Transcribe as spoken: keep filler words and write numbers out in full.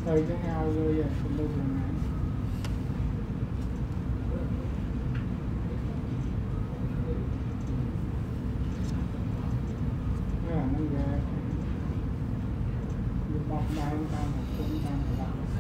thời cái hao rồi vậy không đâu được này nó về bọc đai ta một cũng đang